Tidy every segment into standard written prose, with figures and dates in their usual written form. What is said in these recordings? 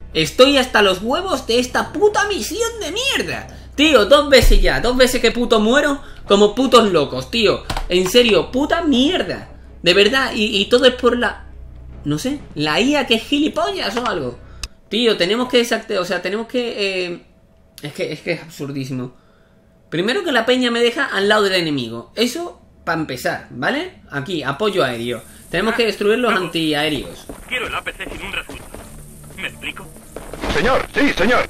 Estoy hasta los huevos de esta puta misión de mierda. Tío, 2 veces ya. 2 veces que puto muero como putos locos, tío. En serio, puta mierda. De verdad, y todo es por la... No sé, la IA que es gilipollas o algo. Tío, tenemos que desactivar... O sea, tenemos que... Es que es absurdísimo. Primero que la peña me deja al lado del enemigo. Eso para empezar, ¿vale? Aquí, apoyo aéreo. Tenemos que destruir los antiaéreos. Quiero el APC sin un resultado. ¿Me explico? Señor, sí, señor.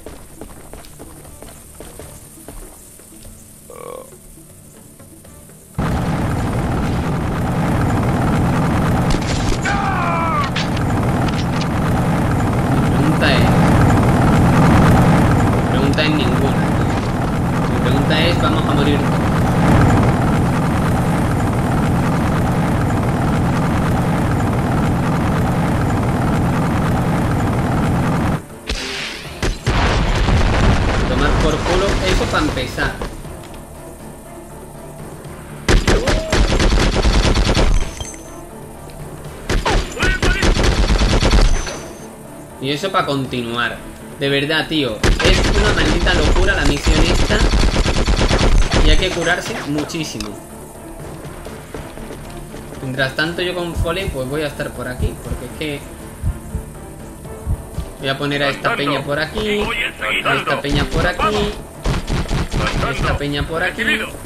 Pregunta es ninguna. Mi pregunta es, vamos a morir. Tomar por culo eso para empezar. Y eso para continuar. De verdad, tío. Es una maldita locura la misión esta. Y hay que curarse muchísimo. Mientras tanto yo con Foley pues voy a estar por aquí. Porque es que... Voy a poner a esta peña por aquí. A esta peña por aquí. A esta peña por aquí.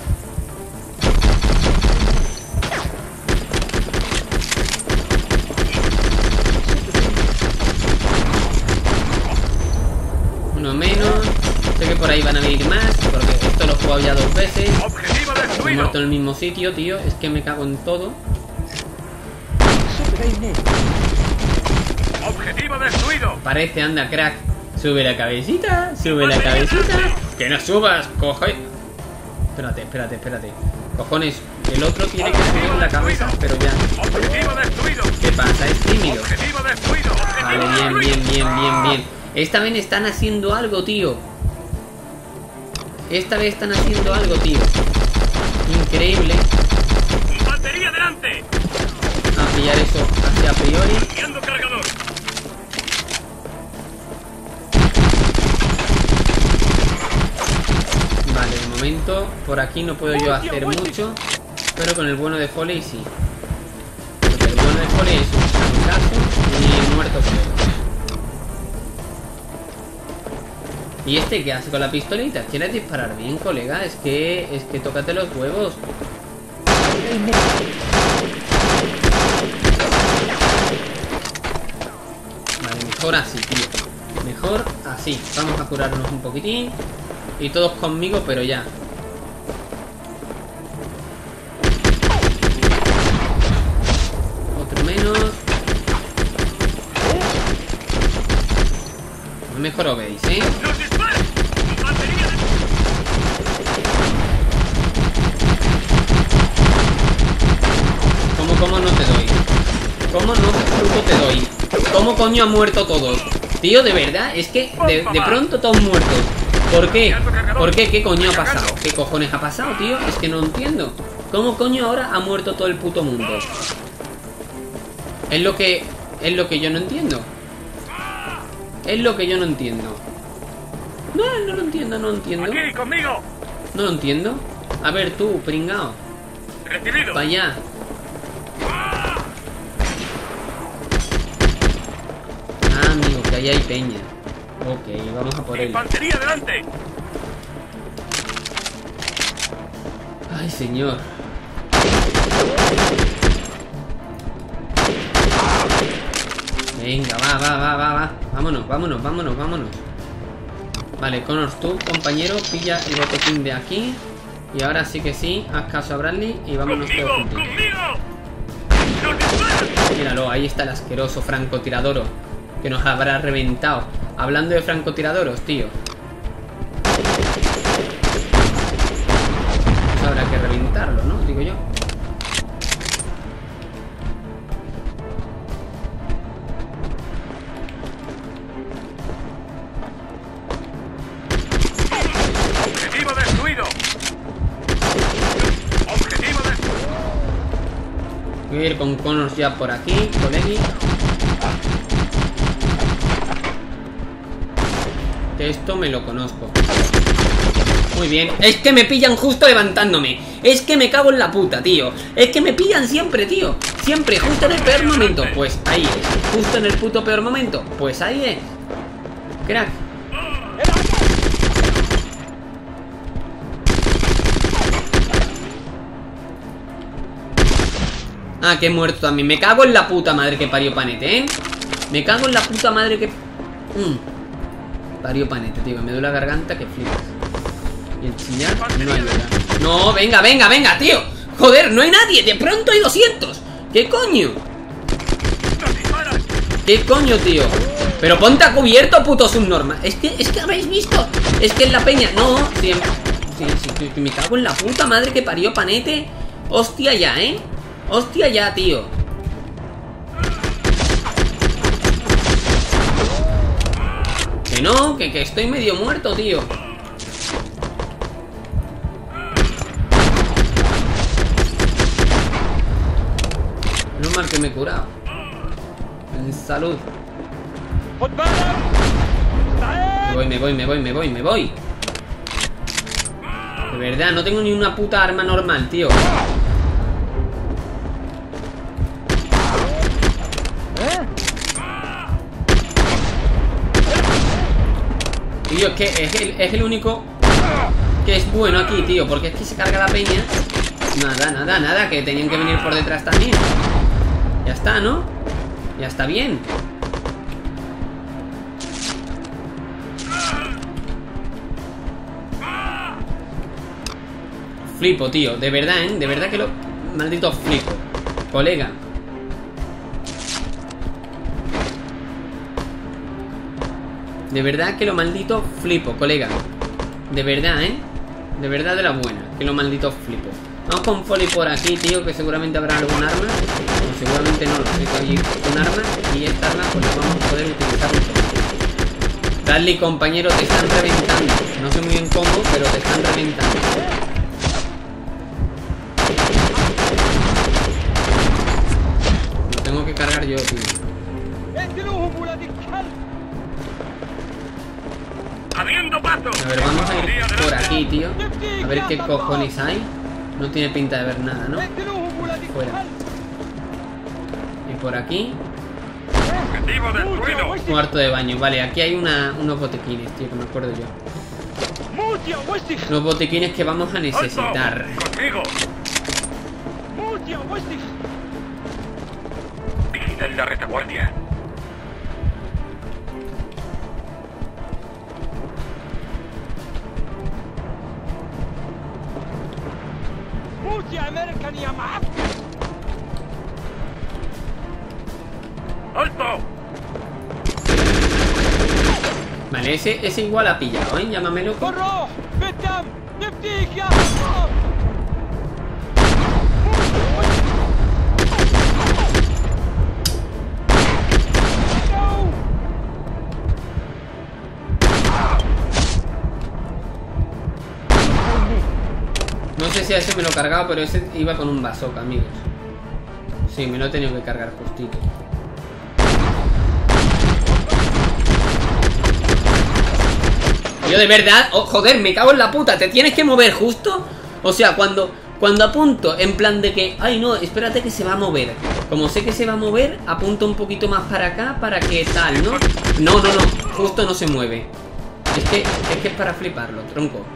Uno menos. Sé que por ahí van a venir más. Porque esto lo he jugado ya 2 veces. He muerto en el mismo sitio, tío. Es que me cago en todo. Objetivo destruido. Parece, anda, crack. Sube la cabecita. Sube la cabecita. Que no subas, coge. Espérate. Cojones, el otro tiene que subir la cabeza, pero ya. Objetivo destruido. ¿Qué pasa? Es tímido. Objetivo destruido. Vale, bien. Esta vez están haciendo algo, tío. Esta vez están haciendo algo, tío. Increíble. Batería delante. A pillar eso hacia a priori. Enviando cargador. Vale, de momento por aquí no puedo yo hacer mucho. Pero con el bueno de Foley sí. Porque el bueno de Foley es un caso y muerto creo. ¿Y este qué hace con la pistolita? ¿Quieres disparar bien, colega? Es que tócate los huevos. Vale, mejor así, tío. Mejor así. Vamos a curarnos un poquitín. Y todos conmigo, pero ya. Otro menos. Mejor os veis, ¿eh? ¡Los disparos! ¡Batería de... ¿Cómo no te doy? ¿Cómo no te doy? ¿Cómo coño han muerto todos? Tío, de verdad, es que de pronto todos muertos. ¿Por qué? ¿Por qué? ¿Qué coño ha pasado? ¿Qué cojones ha pasado, tío? Es que no entiendo. ¿Cómo coño ahora ha muerto todo el puto mundo? Es lo que yo no entiendo. Es lo que yo no entiendo. No lo entiendo, no lo entiendo. Aquí, conmigo. No lo entiendo. A ver tú, pringao. Recibido. Para allá. Ah, amigo, que ahí hay peña. Ok, vamos a por él. Infantería delante. Ay, señor. Venga, va. Vámonos. Vale, Connors, tú, compañero, pilla el botequín de aquí. Y ahora sí que sí, haz caso a Bradley y vámonos todos juntos. Míralo, ahí está el asqueroso francotirador que nos habrá reventado. Hablando de francotiradoros, tío. Pues habrá que reventarlo, ¿no? Digo yo. Objetivo destruido. Objetivo destruido. Voy a ir con Connors ya por aquí, colegui. Que esto me lo conozco. Muy bien. Es que me pillan justo levantándome. Es que me cago en la puta, tío. Es que me pillan siempre, tío. Siempre, justo en el peor momento. Pues ahí es. Justo en el puto peor momento. Pues ahí es. Crack. Ah, que he muerto también. Me cago en la puta madre que parió Panete, ¿eh? Me cago en la puta madre que... Parió Panete, tío. Me duele la garganta que flipas. Y el chillar no ayuda. No, venga, venga, venga, tío. Joder, no hay nadie. De pronto hay 200. ¿Qué coño? ¿Qué coño, tío? Pero ponte a cubierto, puto subnormal. Es que habéis visto. Es que en la peña... No, siempre. Sí, me cago en la puta madre que parió Panete. Hostia ya, ¿eh? Hostia ya, tío. Que no, que estoy medio muerto, tío. No mal que me he curado. En salud. Me voy. De verdad, no tengo ni una puta arma normal, tío. Tío, es que es el único que es bueno aquí, tío. Porque es que se carga la peña. Nada, que tenían que venir por detrás también. Ya está, ¿no? Ya está bien. Flipo, tío, de verdad, ¿eh? De verdad que lo... Maldito flipo. Colega. De verdad que lo maldito flipo, colega. De verdad, ¿eh? De verdad de la buena. Que lo maldito flipo. Vamos con Foley por aquí, tío, que seguramente habrá algún arma. O seguramente no, lo tengo allí un arma. Y esta arma pues la vamos a poder utilizar un poco. Dale, compañero, te están reventando. No sé muy bien cómo, pero te están reventando. Lo tengo que cargar yo, tío. ¡Abriendo paso! A ver, vamos a ir por aquí, tío. A ver qué cojones hay. No tiene pinta de ver nada, ¿no? Fuera. Y por aquí. ¡Objetivo destruido! Cuarto de baño. Vale, aquí hay unos botiquines, tío, que me acuerdo yo. Los botiquines que vamos a necesitar. ¡Conmigo! Vigila en la retaguardia. ¡Alto! Vale, ese igual ha pillado, ¿eh? Llámame loco. No sé si a ese me lo he cargado, pero ese iba con un bazooka, amigos. Sí, me lo he tenido que cargar justito. Yo de verdad, oh, joder, me cago en la puta. ¿Te tienes que mover justo? O sea, cuando apunto en plan de que... Ay, no, espérate que se va a mover. Como sé que se va a mover, apunto un poquito más para acá para que tal, ¿no? No, justo no se mueve. Es que es para fliparlo, tronco.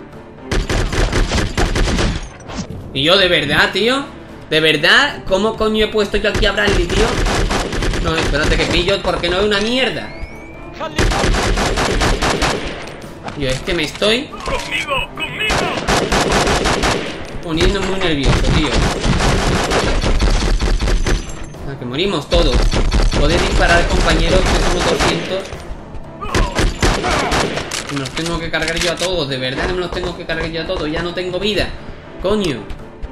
Y yo de verdad, tío. De verdad, ¿cómo coño he puesto yo aquí a Bradley, tío? No, espérate que pillo porque no es una mierda. Yo es que me estoy ¡Conmigo! poniendo muy nervioso, tío. Que morimos todos. Podéis disparar, compañeros, que somos 200. Me los tengo que cargar yo a todos. De verdad me los tengo que cargar yo a todos. Ya no tengo vida. Coño.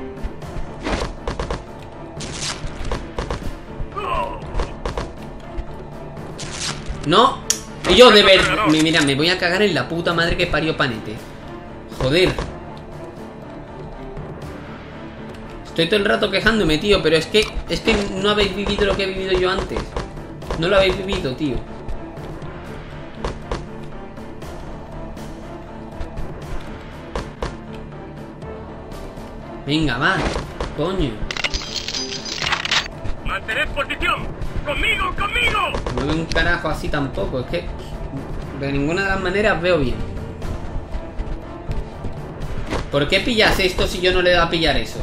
No. Y yo de verdad... Mira, me voy a cagar en la puta madre que parió Panete. Joder. Estoy todo el rato quejándome, tío. Pero es que no habéis vivido lo que he vivido yo antes. No lo habéis vivido, tío. Venga, va. Coño. Mantened posición. ¡Conmigo, conmigo! No veo un carajo así tampoco. Es que de ninguna de las maneras veo bien. ¿Por qué pillas esto si yo no le doy a pillar eso?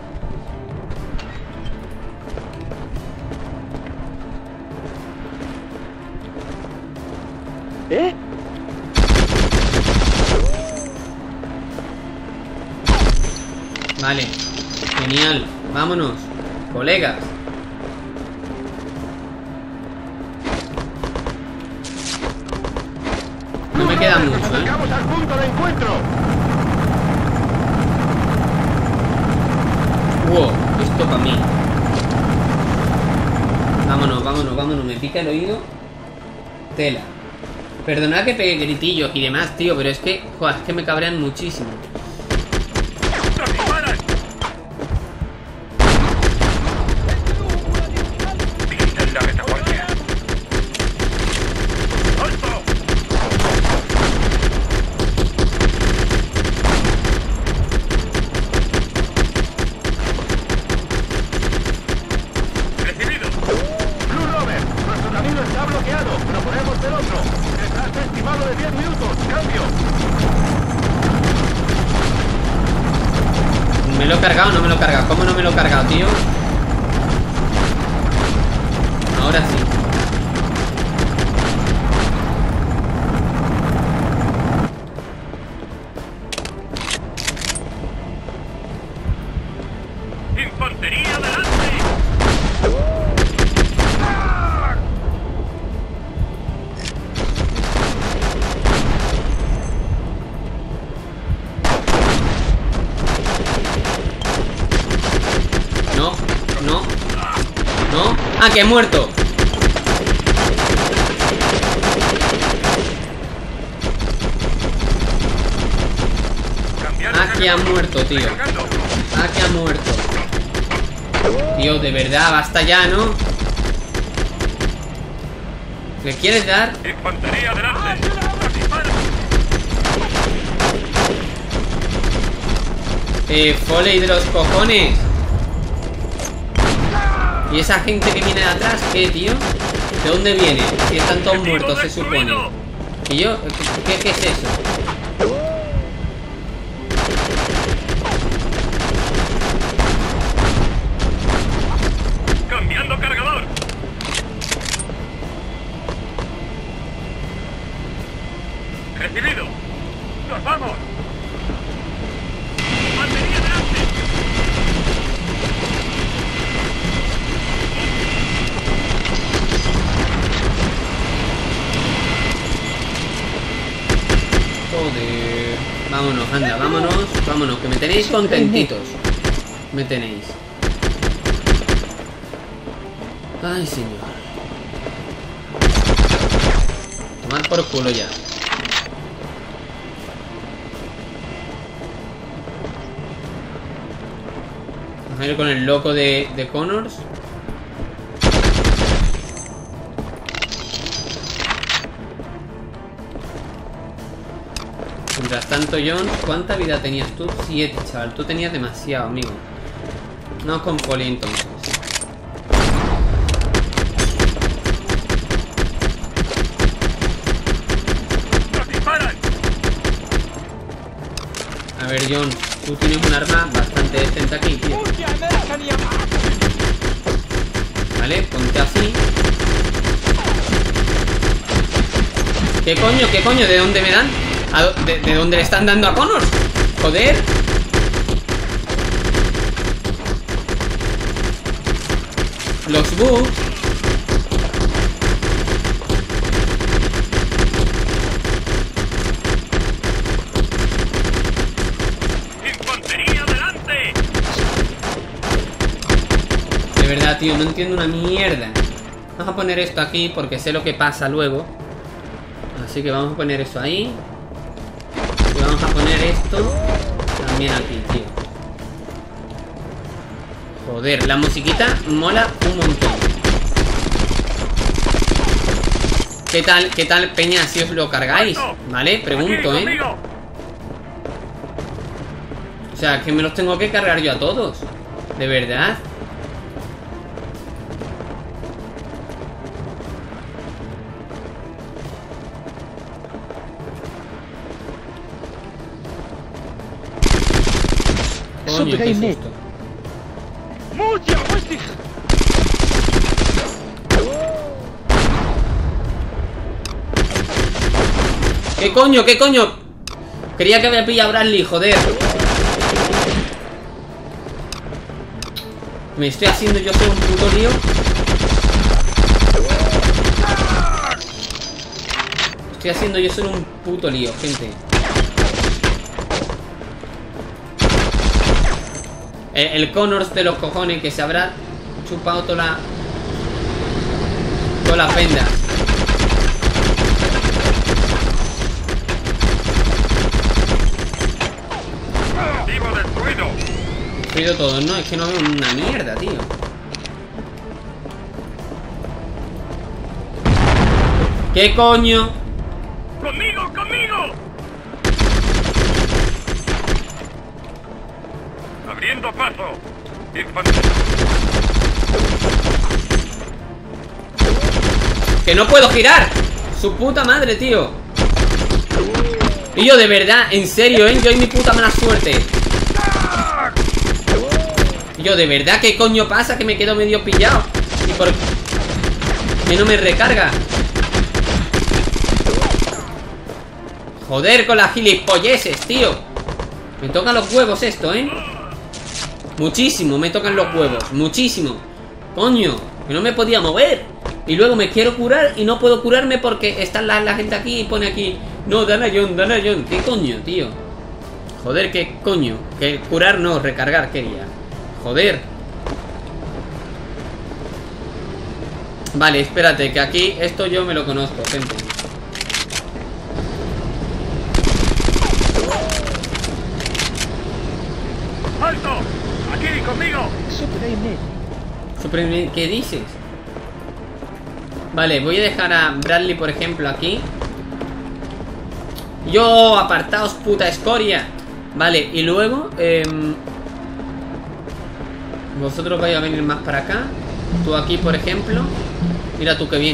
¿Eh? Vale. Genial. Vámonos. Colegas. No me queda mucho, Nos ¿eh? acercamos al punto de encuentro. Wow, esto para mí. Vámonos, vámonos, vámonos. Me pica el oído. Tela. Perdonad que pegue gritillos y demás, tío, pero es que, joder, es que me cabrean muchísimo. ¡Nos disparan! Vigilan la retaguardia. ¡Alto! Recibido. Blue Rover, nuestro camino está bloqueado. Proponemos del otro. Desgaste estimado de 10 minutos. Cambio. ¿Me lo he cargado o no me lo he cargado? ¿Cómo no me lo he cargado, tío? Ahora sí. ¡Infantería adelante! No, no, no. ¡Ah, que he muerto! Cambiar ¡Ah, que ha muerto, tío! Recargando. ¡Ah, que ha muerto! Tío, de verdad, basta ya, ¿no? ¿Le quieres dar? ¡Infantería adelante! ¡Nos disparan! Foley de los cojones. ¿Y esa gente que viene de atrás? ¿Qué, tío? ¿De dónde viene? Si están todos muertos, se supone. ¿Y yo? ¿Qué es eso? ¡Cambiando cargador! ¡Recibido! ¡Nos vamos! ¡Infantería adelante! Joder. Vámonos, anda, vámonos. Vámonos, que me tenéis contentitos. Me tenéis. Ay, señor. Tomad por culo ya. Vamos a ir con el loco de Connors. Mientras tanto, John, ¿cuánta vida tenías tú? 7, chaval. Tú tenías demasiado, amigo. No con Poli, entonces. ¡Nos disparan! A ver, John, tú tienes un arma bastante decente aquí, tío. Vale, ponte así. ¿Qué coño? ¿Qué coño? ¿De dónde me dan? ¿De dónde le están dando a Connors? Joder. Los bugs. ¡Infantería adelante! De verdad, tío, no entiendo una mierda. Vamos a poner esto aquí porque sé lo que pasa luego. Así que vamos a poner eso ahí. Y vamos a poner esto también aquí, tío. Joder, la musiquita mola un montón. ¿Qué tal, peña, si os lo cargáis? ¿Vale? Pregunto, ¿eh? sea, que me los tengo que cargar yo a todos. De verdad. Coño, qué susto. ¿Qué coño? ¿Qué coño? Creía que había pillado a Bradley, joder. Me estoy haciendo yo solo un puto lío. Estoy haciendo yo solo un puto lío, gente. El Connors de los cojones que se habrá chupado toda la penda. Destruido todo, no, es que no veo una mierda, tío. ¿Qué coño? ¡Conmigo, conmigo! Abriendo paso. Infantería. ¡Que no puedo girar! ¡Su puta madre, tío! Y yo, de verdad, en serio, yo y mi puta mala suerte. Y yo, de verdad, ¿qué coño pasa? Que me quedo medio pillado. Y por... que no me recarga. Joder con las gilipolleses, tío. Me tocan los huevos esto, Muchísimo, me tocan los huevos. Muchísimo. Coño, que no me podía mover. Y luego me quiero curar y no puedo curarme porque está la gente aquí y pone aquí: no, dale a John, dale a John. ¿Qué coño, tío? Joder, ¿qué coño? Que curar no, recargar quería. Joder. Vale, espérate, que aquí esto yo me lo conozco, gente. ¡Alto! ¡Aquí, conmigo! ¿Qué dices? Vale, voy a dejar a Bradley, por ejemplo, aquí. Yo, apartaos, puta escoria. Vale, y luego vosotros vais a venir más para acá. Tú aquí, por ejemplo. Mira tú qué bien.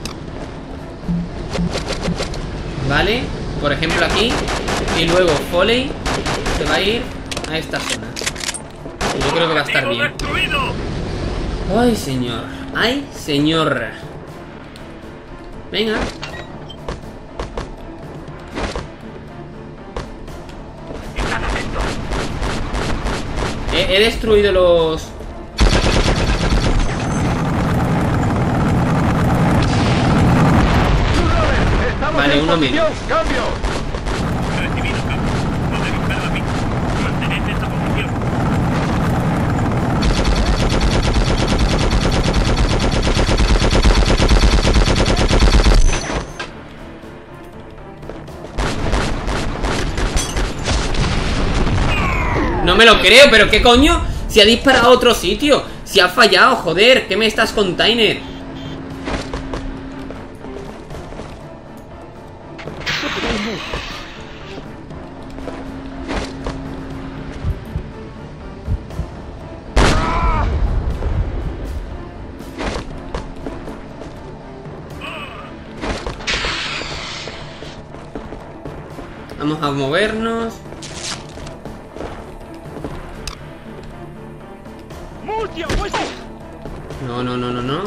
Vale, por ejemplo aquí. Y luego Foley se va a ir a esta zona. Y yo creo que va a estar bien. Ay, señor. Ay, señor. Venga. He destruido los... Vale, uno menos. ¡Cambio! Recibido, cambio. No me dispara a mí. Mantened esta posición. No me lo creo, pero ¿qué coño? Si ha disparado a otro sitio. Si ha fallado, joder. ¿Qué me estás, container? Vamos a movernos. No, no, no, no, no.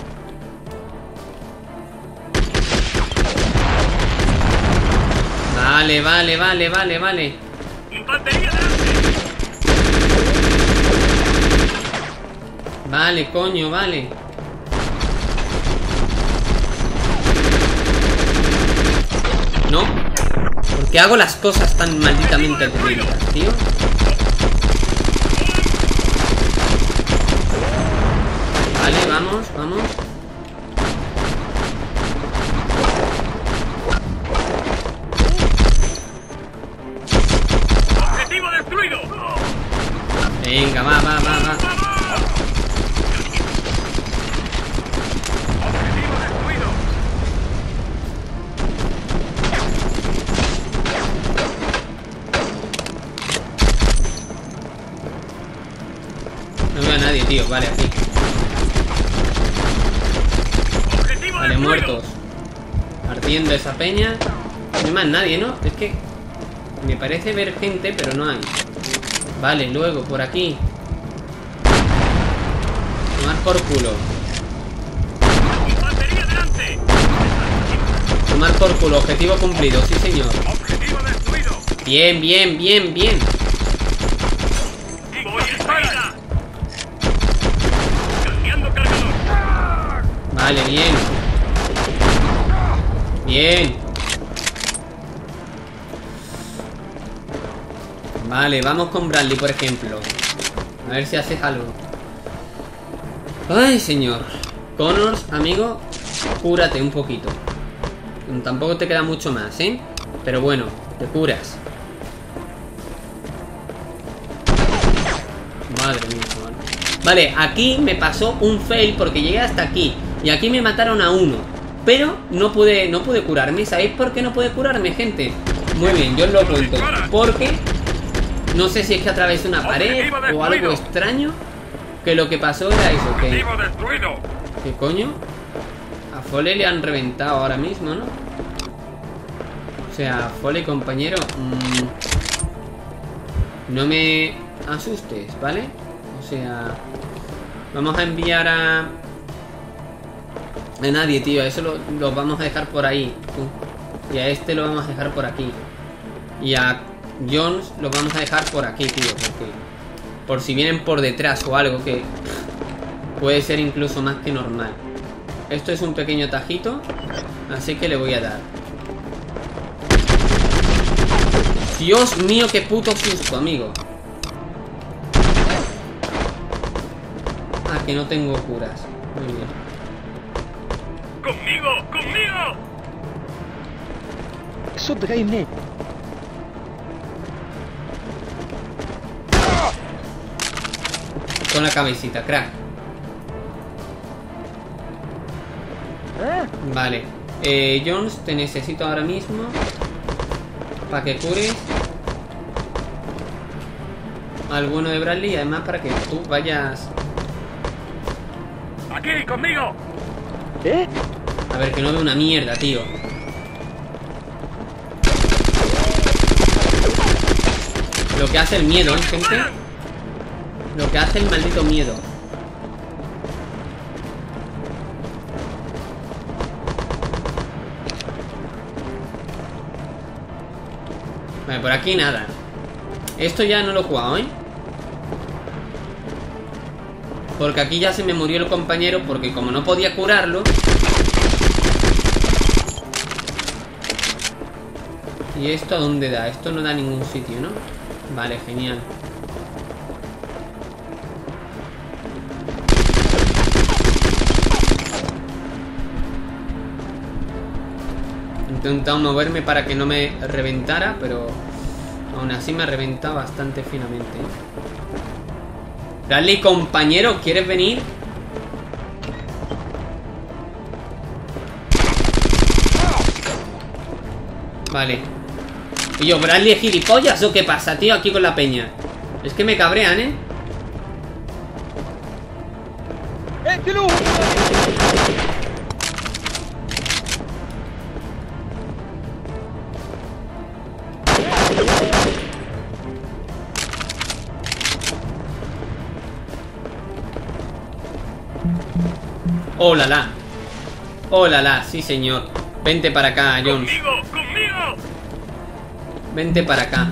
Vale, vale, vale, vale, vale. ¡Infantería delante! Vale, coño, vale. No. ¿Por qué hago las cosas tan malditamente lentas, tío? Vale, vamos, vamos. ¡Objetivo destruido! Venga, va, va, va, va. ¡Objetivo destruido! tío. Vale, aquí. Objetivo Vale, destruido. muertos. Ardiendo esa peña. No hay más nadie, ¿no? Es que me parece ver gente, pero no hay. Vale, luego, por aquí. Tomar por culo. Infantería delante. Tomar por culo. Objetivo cumplido, sí señor. Objetivo destruido. Bien, bien, bien, bien. Voy a disparar. Cambiando cargador. Vale, bien. Bien. Vale, vamos con Bradley, por ejemplo. A ver si haces algo. Ay, señor. Connors, amigo, cúrate un poquito. Tampoco te queda mucho más, ¿eh? Pero bueno, te curas. Madre mía, chaval. Vale, aquí me pasó un fail porque llegué hasta aquí. Y aquí me mataron a uno. Pero no pude curarme. ¿Sabéis por qué no pude curarme, gente? Muy bien, yo os lo cuento. Porque no sé si es que atravesé una pared o algo extraño. Que lo que pasó era eso, que... Objetivo destruido. ¿Qué coño? A Foley le han reventado ahora mismo, ¿no? O sea, Foley, compañero, no me asustes, ¿vale? O sea, vamos a enviar a nadie, tío. Eso lo vamos a dejar por ahí. Y a este lo vamos a dejar por aquí. Y a Jones lo vamos a dejar por aquí, tío. Porque por si vienen por detrás o algo, que puede ser incluso más que normal. Esto es un pequeño tajito, así que le voy a dar. Dios mío, qué puto susto, amigo. Ah, que no tengo curas. Muy bien. Conmigo, conmigo. صد جاي منين؟ Con la cabecita, crack. Vale. Jones, te necesito ahora mismo para que cures al bueno de Bradley y además para que tú vayas. Aquí, conmigo. ايه؟ A ver, que no veo una mierda, tío. Lo que hace el miedo, ¿eh, gente? Lo que hace el maldito miedo. Vale, por aquí nada. Esto ya no lo he jugado, ¿eh? Porque aquí ya se me murió el compañero. Porque como no podía curarlo. ¿Y esto a dónde da? Esto no da a ningún sitio, ¿no? Vale, genial. He intentado moverme para que no me reventara, pero aún así me ha reventado bastante finamente. Bradley, compañero, ¿quieres venir? Vale. ¿Y yo, Bradley, gilipollas o qué pasa, tío, aquí con la peña? Es que me cabrean, ¿eh? اقتلوه! ¡Oh, la la! ¡Oh, la la! Sí, señor. Vente para acá, Jones. Conmigo, conmigo. Vente para acá.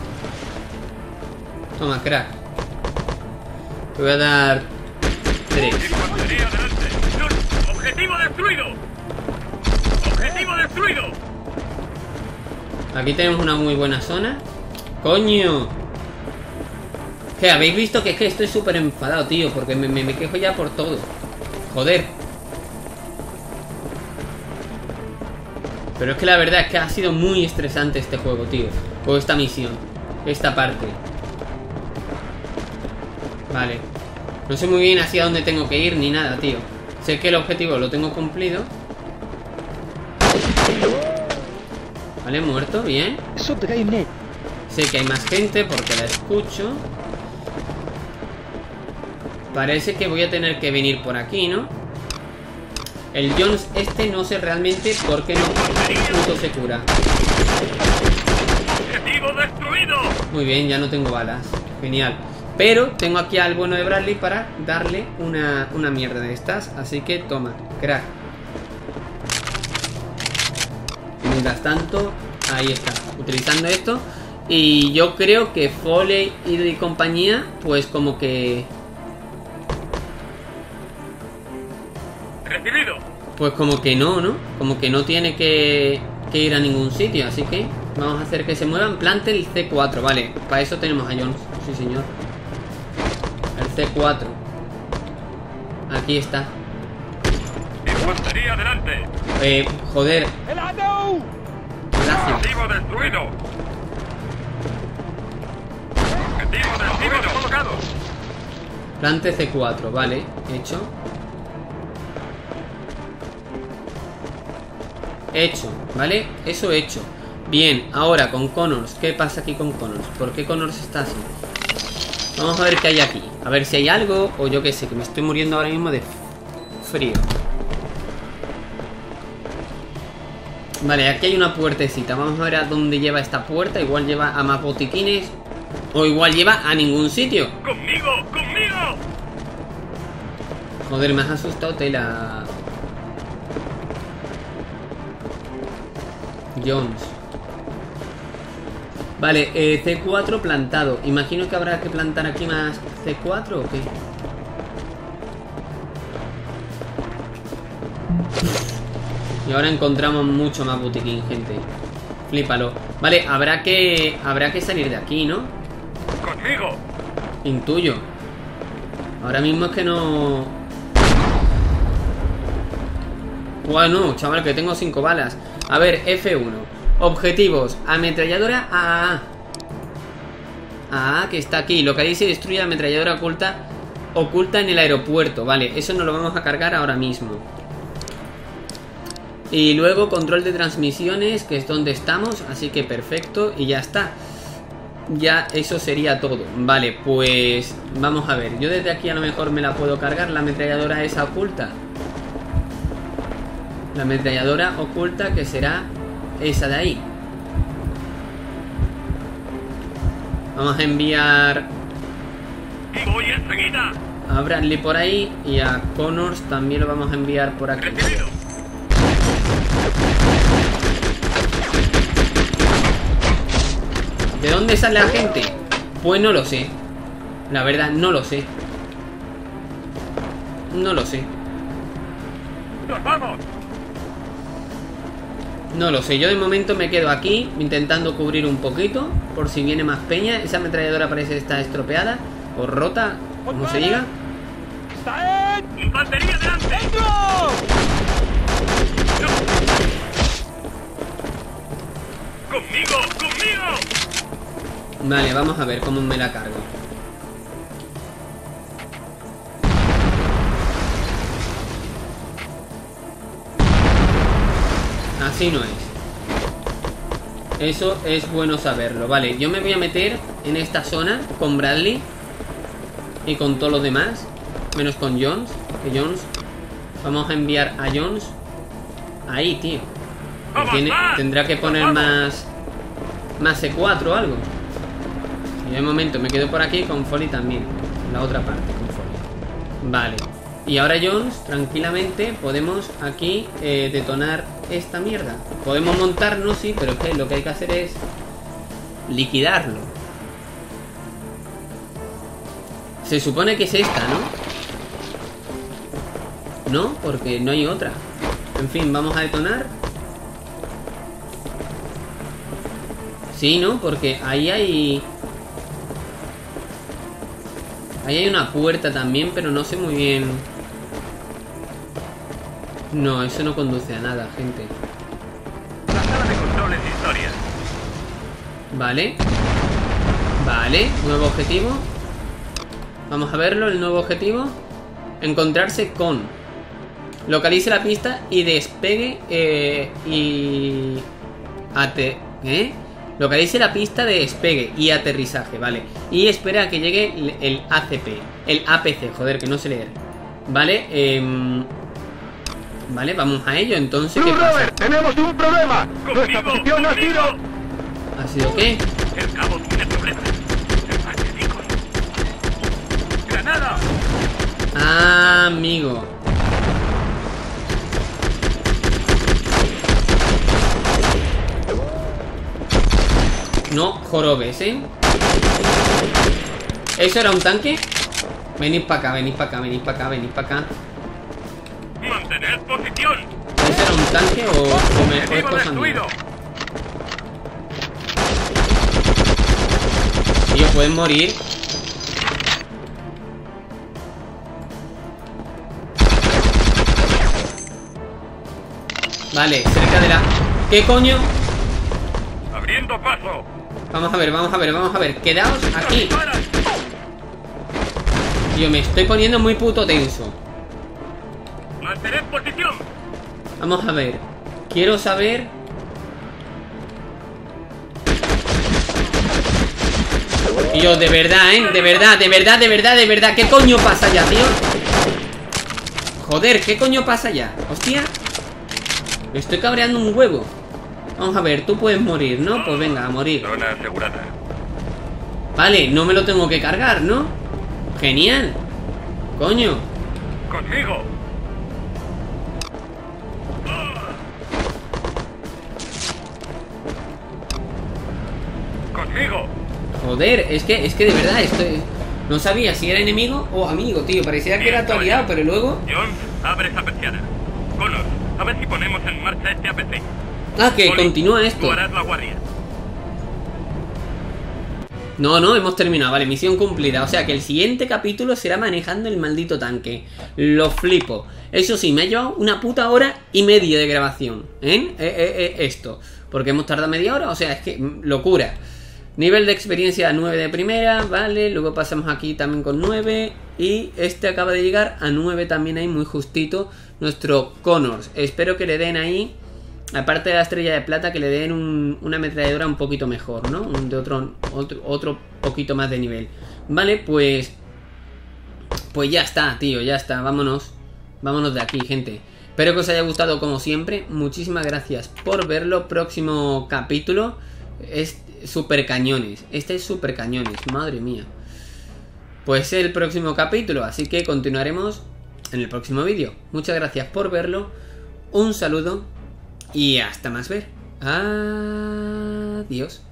Toma, crack. Te voy a dar 3. Infantería delante. No, objetivo destruido. Objetivo destruido. Aquí tenemos una muy buena zona. ¡Coño! ¿Qué? ¿Habéis visto? Que es que estoy súper enfadado, tío. Porque me quejo ya por todo. Joder. Pero es que la verdad es que ha sido muy estresante este juego, tío. O esta misión. Esta parte. Vale. No sé muy bien hacia dónde tengo que ir ni nada, tío. Sé que el objetivo lo tengo cumplido. Vale, muerto, bien. الصد جاي منين؟ Sé que hay más gente porque la escucho. parece que voy a tener que venir por aquí, ¿no? El Jones este no sé realmente por qué no puto se cura. ¡Objetivo destruido! Muy bien, ya no tengo balas. Genial. Pero tengo aquí al bueno de Bradley para darle una mierda de estas. Así que toma, crack. Mientras tanto, ahí está, utilizando esto. Y yo creo que Foley y compañía, pues como que... ¡Recibido! Pues como que no, ¿no? Como que no tiene que ir a ningún sitio. Así que vamos a hacer que se muevan. Plante el C4, vale. Para eso tenemos a Jones. Sí, señor. El C4. Aquí está. ¡Infantería adelante! Joder. Gracias. ¡Objetivo destruido! ¡Objetivo destruido! ¡Colocados! Plante C4, vale. Hecho. Hecho, ¿vale? Eso hecho. Bien, ahora con Connors. ¿Qué pasa aquí con Connors? ¿Por qué Connors está así? Vamos a ver qué hay aquí. A ver si hay algo. O yo qué sé, que me estoy muriendo ahora mismo de frío. Vale, aquí hay una puertecita. Vamos a ver a dónde lleva esta puerta. Igual lleva a más botiquines. O igual lleva a ningún sitio. ¡Conmigo! ¡Conmigo! Joder, me has asustado tela. Jones. Vale, C4 plantado. Imagino que habrá que plantar aquí más C4 o qué. Y ahora encontramos mucho más botiquín, gente. Flípalo. Vale, habrá que salir de aquí, ¿no? ¡Conmigo! Intuyo. Ahora mismo es que no... Bueno, chaval, que tengo 5 balas. A ver, F1. Objetivos. Ametralladora AAA. AAA, que está aquí. Localiza y destruye la ametralladora oculta en el aeropuerto. Vale, eso nos lo vamos a cargar ahora mismo. Y luego control de transmisiones, que es donde estamos. Así que perfecto, y ya está. Ya eso sería todo. Vale, pues vamos a ver. Yo desde aquí a lo mejor me la puedo cargar. La ametralladora esa oculta. La ametralladora oculta, que será esa de ahí. Vamos a enviar ¡Voy enseguida! a Bradley por ahí. Y a Connors también lo vamos a enviar por aquí. ¡Recibido! ¿De dónde sale la gente? Pues no lo sé. La verdad, no lo sé. No lo sé. ¡Nos vamos! No lo sé, yo de momento me quedo aquí intentando cubrir un poquito por si viene más peña. Esa ametralladora parece que está estropeada o rota, como se diga. ¡Infantería adelante! ¡Conmigo! ¡Conmigo! Vale, vamos a ver cómo me la cargo. Así no es. Eso es bueno saberlo. Vale, yo me voy a meter en esta zona con Bradley y con todos los demás, menos con Jones. Que Jones, vamos a enviar a Jones ahí, tío. Tendrá que poner más C4 o algo. Y de momento me quedo por aquí con Foley también. La otra parte con Foley. Vale. Y ahora Jones, tranquilamente, podemos aquí detonar esta mierda. Podemos montarnos, sí, pero es que lo que hay que hacer es liquidarlo. Se supone que es esta, ¿no? No, porque no hay otra. En fin, vamos a detonar. Sí, ¿no? Porque ahí hay... Ahí hay una puerta también, pero no sé muy bien. No, eso no conduce a nada, gente. La sala de control es historia. Vale. Vale, nuevo objetivo. Vamos a verlo, el nuevo objetivo. Encontrarse con... Localice la pista y despegue Localice la pista de despegue y aterrizaje, vale. Y espera a que llegue el ACP. El APC, joder, que no sé leer. Vale, vale, vamos a ello, entonces, ¿qué Blue pasa? Rover, tenemos un problema. Nuestra posición ha sido... ¿Ha sido qué? El cabo tiene problemas. Empate, chicos. ¡Granada! Ah, amigo. No jorobes, ¿eh? ¿Eso era un tanque? Venid para acá, venid para acá, venid para acá, venid para acá. ¡Mantener posición! ¿Eso era un tanque o mejor es ¡Objetivo cosa mía? destruido! Tío, pueden morir. Vale, cerca de la... ¿Qué coño? ¡Abriendo paso! Vamos a ver, vamos a ver, vamos a ver. Quedaos aquí. ¡Disparan! Tío, me estoy poniendo muy puto tenso. ¡Mantener posición! Vamos a ver. Quiero saber... Tío, de verdad, ¿eh? De verdad, de verdad, de verdad, de verdad. ¿Qué coño pasa ya, tío? Joder, ¿qué coño pasa ya? Hostia. Me estoy cabreando un huevo. Vamos a ver, tú puedes morir, ¿no? Pues venga, a morir. Zona asegurada. Vale, no me lo tengo que cargar, ¿no? Genial. Coño. ¡Consigo! ¡Consigo! Joder, es que de verdad estoy... No sabía si era enemigo o amigo, tío. Parecía que era tu aliado, pero luego... Jones, abre esa persiana. Connor, a ver si ponemos en marcha este APC. Ah, que Oli, continúa esto. tú harás la guardia. No, no, hemos terminado, vale, misión cumplida. O sea que el siguiente capítulo será manejando el maldito tanque. Lo flipo. Eso sí, me ha llevado una puta hora y media de grabación, ¿eh? Esto. Porque hemos tardado media hora, o sea, es que locura. Nivel de experiencia 9 de primera, vale. Luego pasamos aquí también con 9. Y este acaba de llegar a 9 también ahí, muy justito. Nuestro Connors. Espero que le den ahí, aparte de la estrella de plata, que le den una ametralladora un poquito mejor, ¿no? De otro poquito más de nivel. Vale, pues ya está, tío, ya está. Vámonos. Vámonos de aquí, gente. Espero que os haya gustado como siempre. Muchísimas gracias por verlo. Próximo capítulo es super cañones. Este es super cañones, madre mía. Pues el próximo capítulo, así que continuaremos en el próximo vídeo. Muchas gracias por verlo. Un saludo y hasta más ver. Adiós.